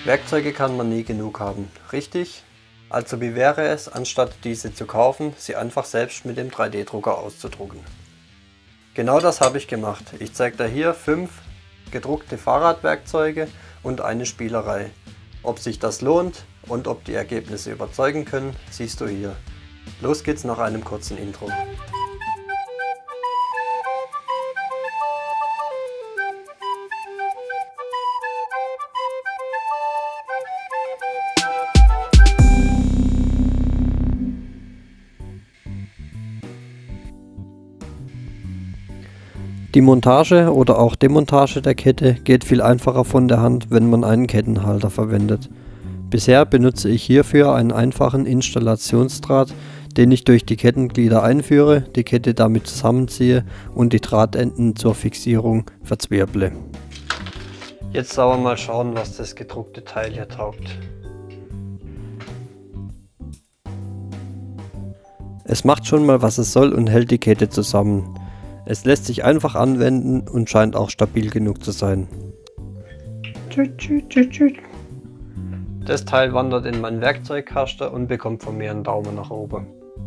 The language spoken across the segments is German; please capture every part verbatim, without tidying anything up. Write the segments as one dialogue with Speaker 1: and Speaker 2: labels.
Speaker 1: Werkzeuge kann man nie genug haben, richtig? Also wie wäre es, anstatt diese zu kaufen, sie einfach selbst mit dem drei D Drucker auszudrucken? Genau das habe ich gemacht. Ich zeige dir hier fünf gedruckte Fahrradwerkzeuge und eine Spielerei. Ob sich das lohnt und ob die Ergebnisse überzeugen können, siehst du hier. Los geht's nach einem kurzen Intro. Die Montage oder auch Demontage der Kette geht viel einfacher von der Hand, wenn man einen Kettenhalter verwendet. Bisher benutze ich hierfür einen einfachen Installationsdraht, den ich durch die Kettenglieder einführe, die Kette damit zusammenziehe und die Drahtenden zur Fixierung verzwirble. Jetzt aber mal schauen, was das gedruckte Teil hier taugt. Es macht schon mal, was es soll und hält die Kette zusammen. Es lässt sich einfach anwenden und scheint auch stabil genug zu sein. Das Teil wandert in meinen Werkzeugkasten und bekommt von mir einen Daumen nach oben.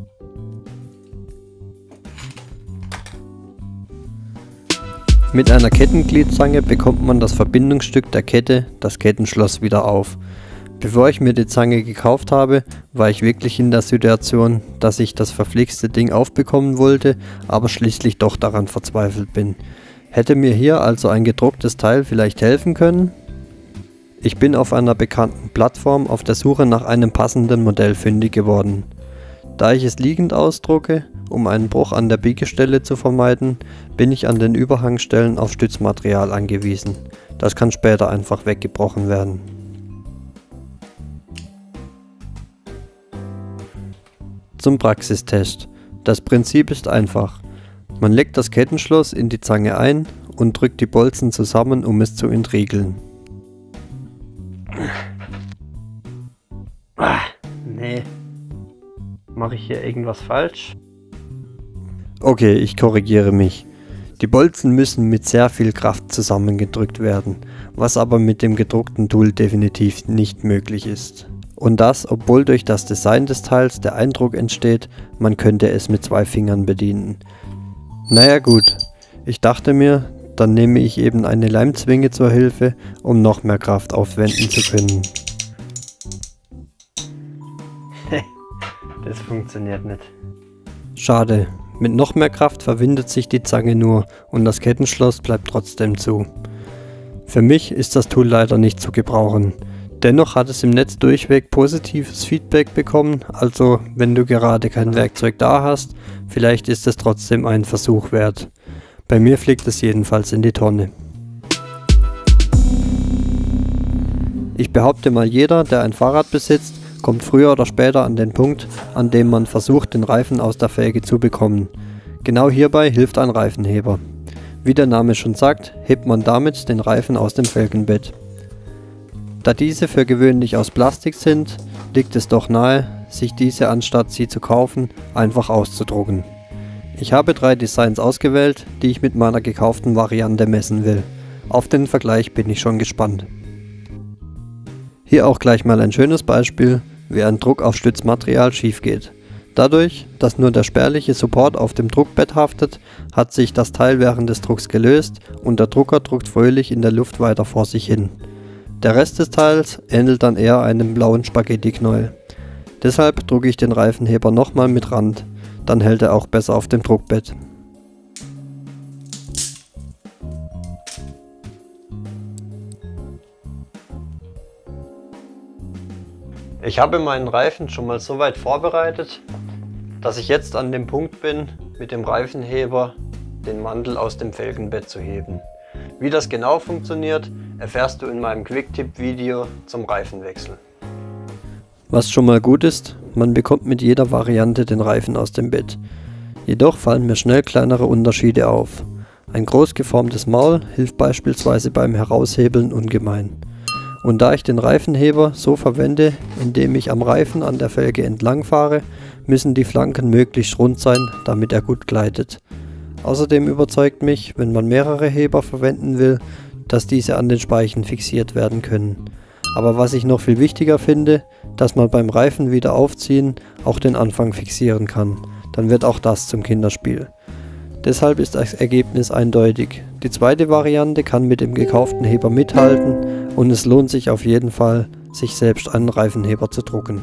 Speaker 1: Mit einer Kettengliedzange bekommt man das Verbindungsstück der Kette, das Kettenschloss, wieder auf. Bevor ich mir die Zange gekauft habe, war ich wirklich in der Situation, dass ich das verflixte Ding aufbekommen wollte, aber schließlich doch daran verzweifelt bin. Hätte mir hier also ein gedrucktes Teil vielleicht helfen können? Ich bin auf einer bekannten Plattform auf der Suche nach einem passenden Modell fündig geworden. Da ich es liegend ausdrucke, um einen Bruch an der Biegestelle zu vermeiden, bin ich an den Überhangstellen auf Stützmaterial angewiesen. Das kann später einfach weggebrochen werden. Zum Praxistest. Das Prinzip ist einfach. Man legt das Kettenschloss in die Zange ein und drückt die Bolzen zusammen, um es zu entriegeln. Ah, nee. Mache ich hier irgendwas falsch? Okay, ich korrigiere mich. Die Bolzen müssen mit sehr viel Kraft zusammengedrückt werden, was aber mit dem gedruckten Tool definitiv nicht möglich ist. Und das, obwohl durch das Design des Teils der Eindruck entsteht, man könnte es mit zwei Fingern bedienen. Naja gut, ich dachte mir, dann nehme ich eben eine Leimzwinge zur Hilfe, um noch mehr Kraft aufwenden zu können. Das funktioniert nicht. Schade, mit noch mehr Kraft verwindet sich die Zange nur und das Kettenschloss bleibt trotzdem zu. Für mich ist das Tool leider nicht zu gebrauchen. Dennoch hat es im Netz durchweg positives Feedback bekommen, also wenn du gerade kein Werkzeug da hast, vielleicht ist es trotzdem ein Versuch wert. Bei mir fliegt es jedenfalls in die Tonne. Ich behaupte mal, jeder, der ein Fahrrad besitzt, kommt früher oder später an den Punkt, an dem man versucht, den Reifen aus der Felge zu bekommen. Genau hierbei hilft ein Reifenheber. Wie der Name schon sagt, hebt man damit den Reifen aus dem Felgenbett. Da diese für gewöhnlich aus Plastik sind, liegt es doch nahe, sich diese anstatt sie zu kaufen, einfach auszudrucken. Ich habe drei Designs ausgewählt, die ich mit meiner gekauften Variante messen will. Auf den Vergleich bin ich schon gespannt. Hier auch gleich mal ein schönes Beispiel, wie ein Druck auf Stützmaterial schief geht. Dadurch, dass nur der spärliche Support auf dem Druckbett haftet, hat sich das Teil während des Drucks gelöst und der Drucker druckt fröhlich in der Luft weiter vor sich hin. Der Rest des Teils ähnelt dann eher einem blauen Spaghetti-Knäuel. Deshalb drucke ich den Reifenheber nochmal mit Rand, dann hält er auch besser auf dem Druckbett. Ich habe meinen Reifen schon mal so weit vorbereitet, dass ich jetzt an dem Punkt bin, mit dem Reifenheber den Mantel aus dem Felgenbett zu heben. Wie das genau funktioniert, erfährst du in meinem Quicktip-Video zum Reifenwechsel. Was schon mal gut ist, man bekommt mit jeder Variante den Reifen aus dem Bett. Jedoch fallen mir schnell kleinere Unterschiede auf. Ein groß geformtes Maul hilft beispielsweise beim Heraushebeln ungemein. Und da ich den Reifenheber so verwende, indem ich am Reifen an der Felge entlang fahre, müssen die Flanken möglichst rund sein, damit er gut gleitet. Außerdem überzeugt mich, wenn man mehrere Heber verwenden will, dass diese an den Speichen fixiert werden können. Aber was ich noch viel wichtiger finde, dass man beim Reifen wieder aufziehen auch den Anfang fixieren kann. Dann wird auch das zum Kinderspiel. Deshalb ist das Ergebnis eindeutig. Die zweite Variante kann mit dem gekauften Heber mithalten und es lohnt sich auf jeden Fall, sich selbst einen Reifenheber zu drucken.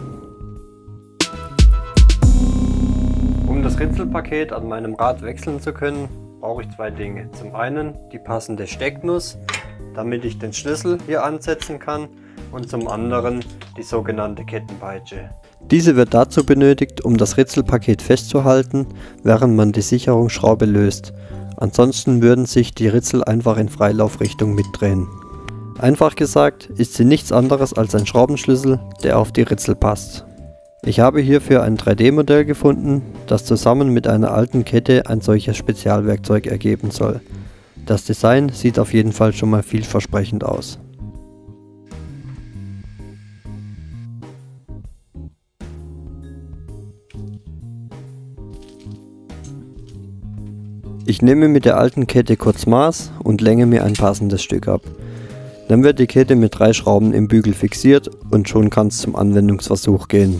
Speaker 1: Um das Ritzelpaket an meinem Rad wechseln zu können, brauche ich zwei Dinge. Zum einen die passende Stecknuss, damit ich den Schlüssel hier ansetzen kann, und zum anderen die sogenannte Kettenpeitsche. Diese wird dazu benötigt, um das Ritzelpaket festzuhalten, während man die Sicherungsschraube löst. Ansonsten würden sich die Ritzel einfach in Freilaufrichtung mitdrehen. Einfach gesagt ist sie nichts anderes als ein Schraubenschlüssel, der auf die Ritzel passt. Ich habe hierfür ein drei D Modell gefunden, das zusammen mit einer alten Kette ein solches Spezialwerkzeug ergeben soll. Das Design sieht auf jeden Fall schon mal vielversprechend aus. Ich nehme mit der alten Kette kurz Maß und länge mir ein passendes Stück ab. Dann wird die Kette mit drei Schrauben im Bügel fixiert und schon kann es zum Anwendungsversuch gehen.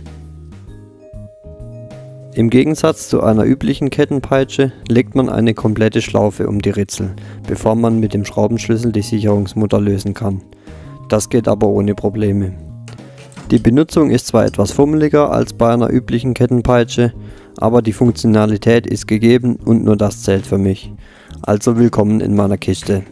Speaker 1: Im Gegensatz zu einer üblichen Kettenpeitsche legt man eine komplette Schlaufe um die Ritzel, bevor man mit dem Schraubenschlüssel die Sicherungsmutter lösen kann. Das geht aber ohne Probleme. Die Benutzung ist zwar etwas fummeliger als bei einer üblichen Kettenpeitsche, aber die Funktionalität ist gegeben und nur das zählt für mich. Also willkommen in meiner Kiste.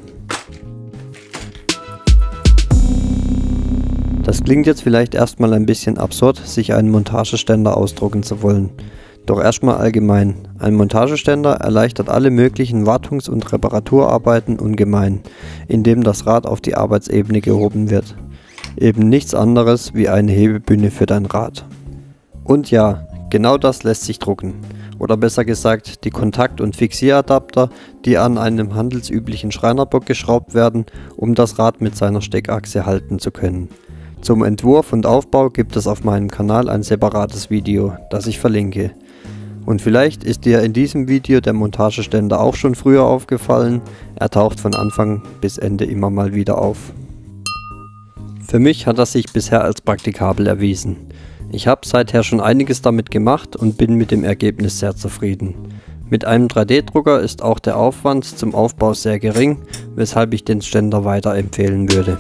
Speaker 1: Das klingt jetzt vielleicht erstmal ein bisschen absurd, sich einen Montageständer ausdrucken zu wollen. Doch erstmal allgemein. Ein Montageständer erleichtert alle möglichen Wartungs- und Reparaturarbeiten ungemein, indem das Rad auf die Arbeitsebene gehoben wird. Eben nichts anderes wie eine Hebebühne für dein Rad. Und ja, genau das lässt sich drucken. Oder besser gesagt, die Kontakt- und Fixieradapter, die an einem handelsüblichen Schreinerbock geschraubt werden, um das Rad mit seiner Steckachse halten zu können. Zum Entwurf und Aufbau gibt es auf meinem Kanal ein separates Video, das ich verlinke. Und vielleicht ist dir in diesem Video der Montageständer auch schon früher aufgefallen, er taucht von Anfang bis Ende immer mal wieder auf. Für mich hat er sich bisher als praktikabel erwiesen. Ich habe seither schon einiges damit gemacht und bin mit dem Ergebnis sehr zufrieden. Mit einem drei D Drucker ist auch der Aufwand zum Aufbau sehr gering, weshalb ich den Ständer weiterempfehlen würde.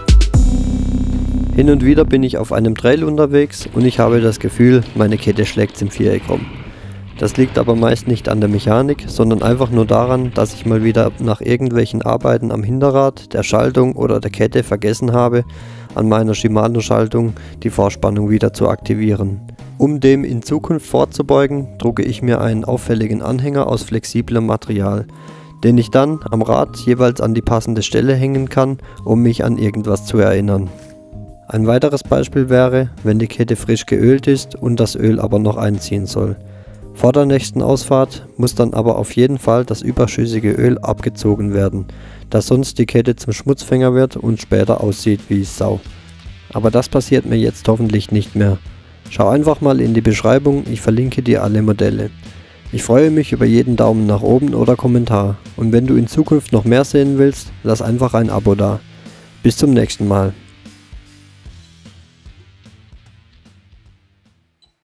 Speaker 1: Hin und wieder bin ich auf einem Trail unterwegs und ich habe das Gefühl, meine Kette schlägt im Viereck rum. Das liegt aber meist nicht an der Mechanik, sondern einfach nur daran, dass ich mal wieder nach irgendwelchen Arbeiten am Hinterrad, der Schaltung oder der Kette vergessen habe, an meiner Shimano-Schaltung die Vorspannung wieder zu aktivieren. Um dem in Zukunft vorzubeugen, drucke ich mir einen auffälligen Anhänger aus flexiblem Material, den ich dann am Rad jeweils an die passende Stelle hängen kann, um mich an irgendwas zu erinnern. Ein weiteres Beispiel wäre, wenn die Kette frisch geölt ist und das Öl aber noch einziehen soll. Vor der nächsten Ausfahrt muss dann aber auf jeden Fall das überschüssige Öl abgezogen werden, da sonst die Kette zum Schmutzfänger wird und später aussieht wie Sau. Aber das passiert mir jetzt hoffentlich nicht mehr. Schau einfach mal in die Beschreibung, ich verlinke dir alle Modelle. Ich freue mich über jeden Daumen nach oben oder Kommentar und wenn du in Zukunft noch mehr sehen willst, lass einfach ein Abo da. Bis zum nächsten Mal.